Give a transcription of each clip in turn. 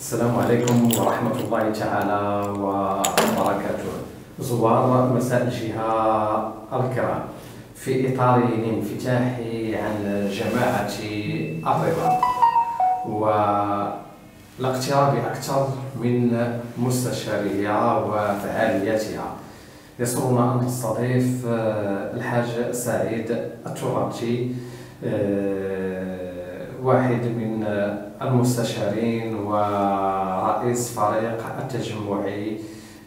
السلام عليكم ورحمة الله تعالى وبركاته. زوار مساء الجهة الكرام، في إطار الانفتاح عن جماعة الرباط والاقتراب أكثر من مستشاريها وفعالياتها، يسرنا أن نستضيف الحاج سعيد الترابتي، واحد من المستشارين ورئيس فريق التجمعي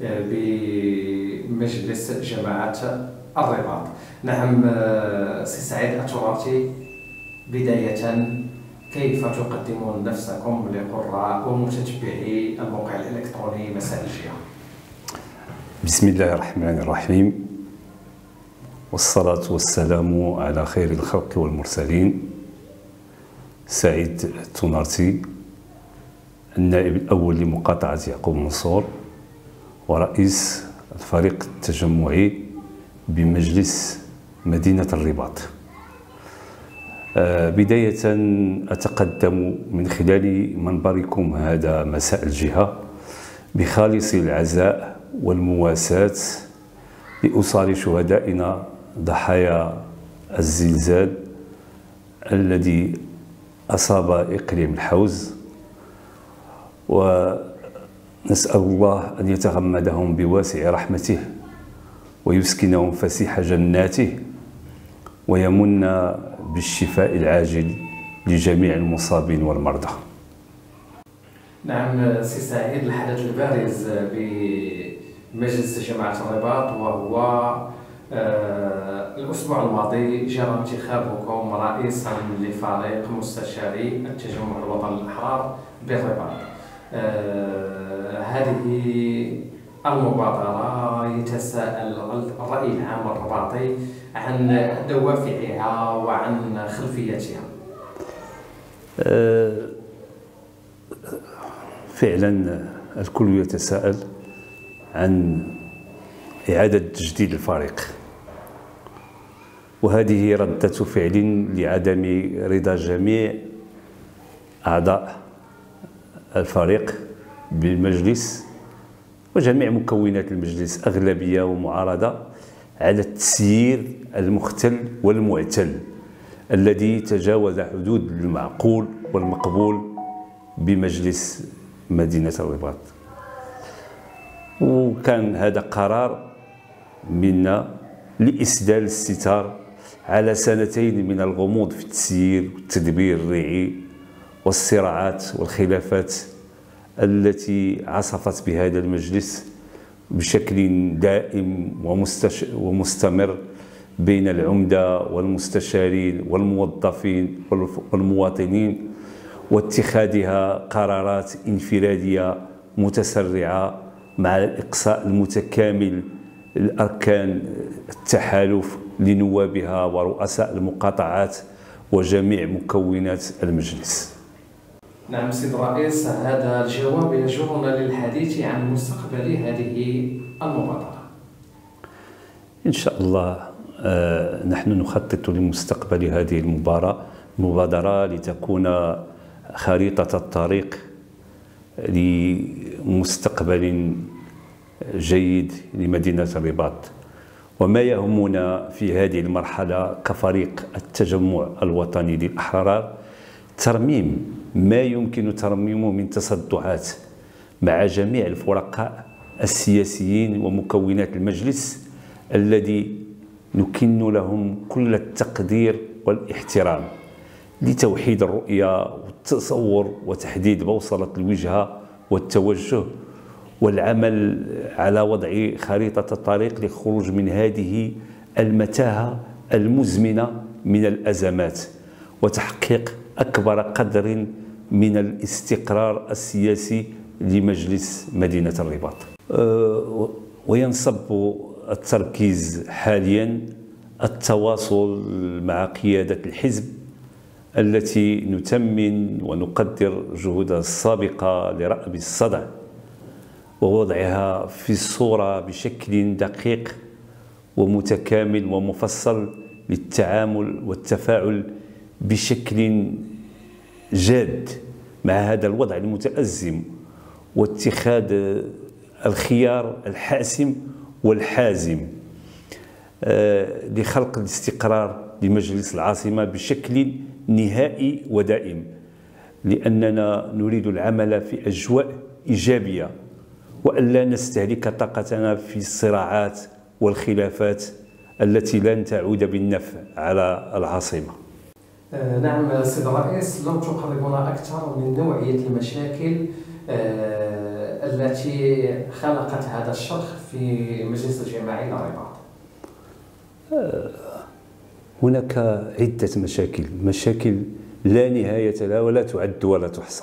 بمجلس جماعة الرباط. نعم سي سعيد الترابتي، بداية كيف تقدمون نفسكم لقراء ومتتبعي الموقع الإلكتروني مساء الجهة؟ بسم الله الرحمن الرحيم، والصلاة والسلام على خير الخلق والمرسلين. سعيد التنارتي، النائب الأول لمقاطعة يعقوب منصور ورئيس الفريق التجمعي بمجلس مدينة الرباط. بداية أتقدم من خلال منبركم هذا مساء الجهة بخالص العزاء والمواساة لأسر شهدائنا ضحايا الزلزال الذي أصاب إقليم الحوز، ونسأل الله أن يتغمدهم بواسع رحمته ويسكنهم فسيح جناته ويمن بالشفاء العاجل لجميع المصابين والمرضى. نعم سي سعيد، الحدث البارز بمجلس جماعة الرباط وهو الأسبوع الماضي جرى انتخابكم رئيسا لفريق مستشاري التجمع الوطني الأحرار بالرباط. هذه المبادرة يتساءل الرأي العام الرباطي عن دوافعها وعن خلفيتها. فعلا الكل يتساءل عن إعادة تجديد الفريق، وهذه ردة فعل لعدم رضا جميع أعضاء الفريق بالمجلس وجميع مكونات المجلس، أغلبية ومعارضة، على التسيير المختل والمعتل الذي تجاوز حدود المعقول والمقبول بمجلس مدينة الرباط. وكان هذا قرار منا لإسدال الستار على سنتين من الغموض في التسيير والتدبير الريعي والصراعات والخلافات التي عصفت بهذا المجلس بشكل دائم ومستمر بين العمدة والمستشارين والموظفين والمواطنين، واتخاذها قرارات انفرادية متسرعة مع الإقصاء المتكامل لأركان التحالف لنوابها ورؤساء المقاطعات وجميع مكونات المجلس. نعم سيد الرئيس، هذا الجواب يجرنا للحديث عن مستقبل هذه المبادرة. إن شاء الله نحن نخطط لمستقبل هذه المبادرة لتكون خريطة الطريق لمستقبل جيد لمدينة الرباط. وما يهمنا في هذه المرحلة كفريق التجمع الوطني للأحرار ترميم ما يمكن ترميمه من تصدعات مع جميع الفرقاء السياسيين ومكونات المجلس الذي نكن لهم كل التقدير والاحترام لتوحيد الرؤية والتصور وتحديد بوصلة الوجهة والتوجه، والعمل على وضع خريطة الطريق للخروج من هذه المتاهة المزمنة من الأزمات وتحقيق أكبر قدر من الاستقرار السياسي لمجلس مدينة الرباط. وينصب التركيز حاليا التواصل مع قيادة الحزب التي نثمن ونقدر جهودها السابقة لرأب الصدع ووضعها في الصورة بشكل دقيق ومتكامل ومفصل للتعامل والتفاعل بشكل جاد مع هذا الوضع المتأزم واتخاذ الخيار الحاسم والحازم لخلق الاستقرار لمجلس العاصمة بشكل نهائي ودائم، لأننا نريد العمل في أجواء إيجابية وأن لا نستهلك طاقتنا في الصراعات والخلافات التي لن تعود بالنفع على العاصمة. نعم سيد الرئيس، لو تقربنا أكثر من نوعية المشاكل التي خلقت هذا الشرخ في مجلس الجماعي للرباط. هناك عدة مشاكل لا نهاية لها ولا تعد ولا تحصى،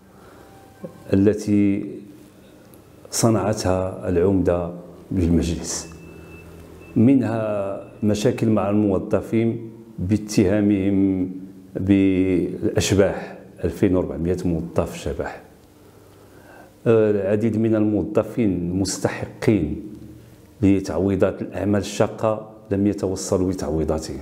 التي صنعتها العمدة للمجلس. منها مشاكل مع الموظفين باتهامهم بالأشباح، 2400 موظف شبح. العديد من الموظفين مستحقين لتعويضات الأعمال الشاقة لم يتوصلوا لتعويضاتهم.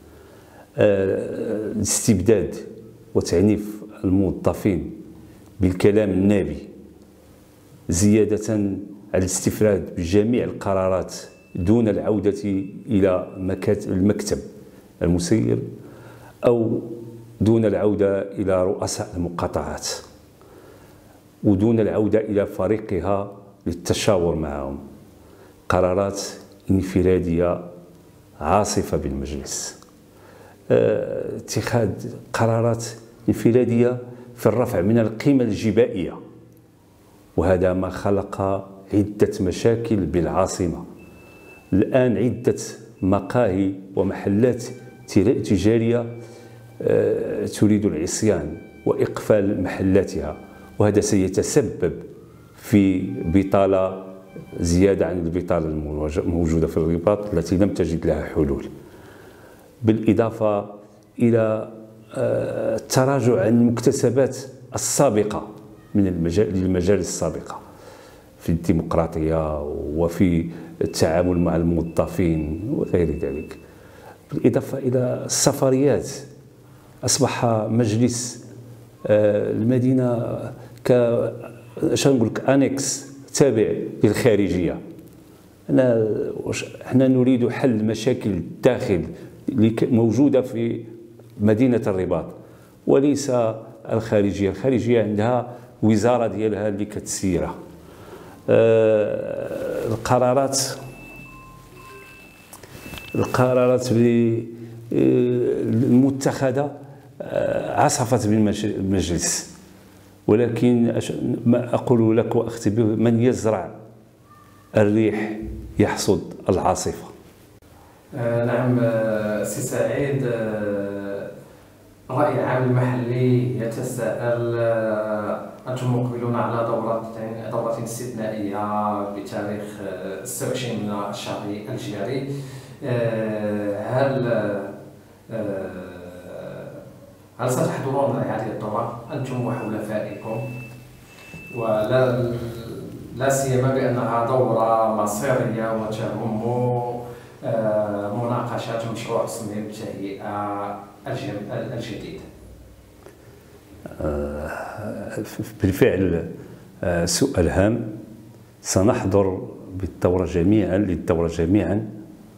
الاستبداد وتعنيف الموظفين بالكلام النابي، زيادة على الاستفراد بجميع القرارات دون العودة إلى المكتب المسير أو دون العودة إلى رؤساء المقاطعات ودون العودة إلى فريقها للتشاور معهم. قرارات انفرادية عاصفة بالمجلس، اتخاذ قرارات انفرادية في الرفع من القيمة الجبائية، وهذا ما خلق عدة مشاكل بالعاصمة. الآن عدة مقاهي ومحلات تجارية تريد العصيان وإقفال محلاتها، وهذا سيتسبب في بطالة زيادة عن البطالة الموجودة في الرباط التي لم تجد لها حلول، بالإضافة إلى التراجع عن المكتسبات السابقة من المجالس السابقة في الديمقراطية وفي التعامل مع الموظفين وغير ذلك، بالإضافة إلى السفريات. أصبح مجلس المدينة أنكس تابع للخارجية. احنا نريد حل مشاكل الداخل موجودة في مدينة الرباط وليس الخارجية. الخارجية عندها وزارة ديالها اللي كتسيرها. القرارات المتخذة عصفت بالمجلس، ولكن ما أقول لك وأختبر: من يزرع الريح يحصد العاصفة. نعم سي سعيد، الرأي العام المحلي يتساءل: أنتم مقبلون على دورة استثنائية بتاريخ 26 من الشهر الجاري. هل ستحضرون هذه الدورة أنتم وحلفائكم؟ ولا سيما بأنها دورة مصيرية وتهم مناقشة مشروع تصميم التهيئة الجديد. بالفعل سؤال هام. سنحضر للدورة جميعا،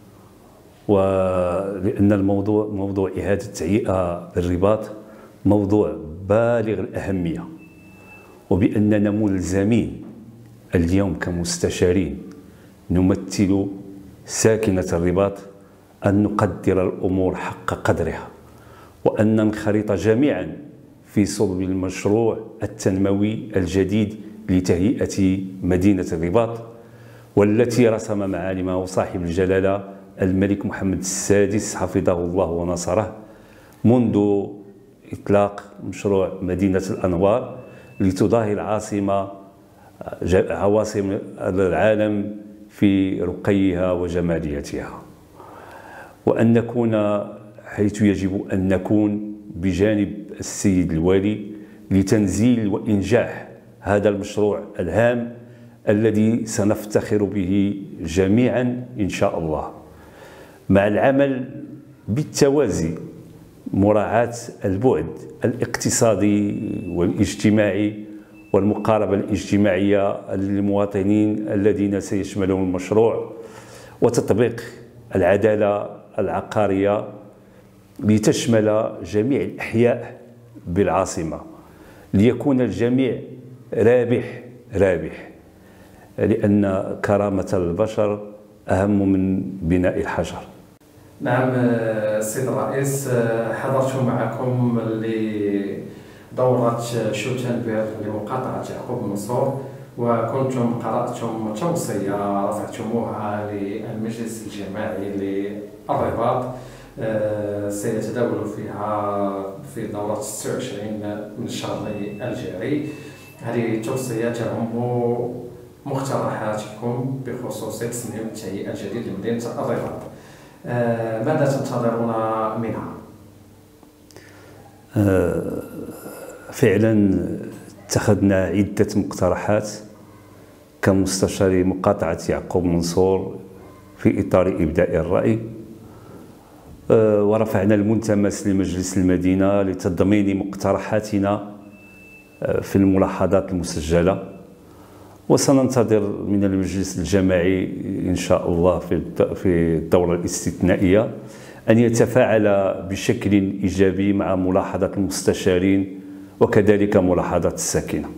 ولأن موضوع إعادة التهيئة بالرباط موضوع بالغ الأهمية، وبأننا ملزمين اليوم كمستشارين نمثل ساكنة الرباط أن نقدر الأمور حق قدرها، وأن ننخرط جميعا في صلب المشروع التنموي الجديد لتهيئة مدينة الرباط، والتي رسم معالمه صاحب الجلالة الملك محمد السادس حفظه الله ونصره منذ إطلاق مشروع مدينة الأنوار لتضاهي العاصمة عواصم العالم في رقيها وجماليتها، وأن نكون حيث يجب أن نكون بجانب السيد الوالي لتنزيل وإنجاح هذا المشروع الهام الذي سنفتخر به جميعا إن شاء الله، مع العمل بالتوازي، مراعاة البعد الاقتصادي والاجتماعي والمقاربة الاجتماعية للمواطنين الذين سيشملهم المشروع، وتطبيق العدالة العقارية لتشمل جميع الأحياء بالعاصمة، ليكون الجميع رابح رابح، لأن كرامة البشر أهم من بناء الحجر. نعم السيد الرئيس، حضرت معكم لدورة شوتنبرغ لمقاطعة يعقوب منصور، وكنتم قرأتم توصية رفعتموها للمجلس الجماعي للرباط سيتداول فيها في دورة 26 من الشهر الجاري. هذه التوصية تعم مقترحاتكم بخصوص تصميم التهيئة الجديد لمدينة الرباط. ماذا تنتظرون منها؟ فعلا اتخذنا عدة مقترحات كمستشار مقاطعة يعقوب منصور في إطار إبداء الرأي، ورفعنا الملتمس لمجلس المدينة لتضمين مقترحاتنا في الملاحظات المسجلة، وسننتظر من المجلس الجماعي إن شاء الله في الدورة الاستثنائية أن يتفاعل بشكل إيجابي مع ملاحظات المستشارين وكذلك ملاحظات الساكنة.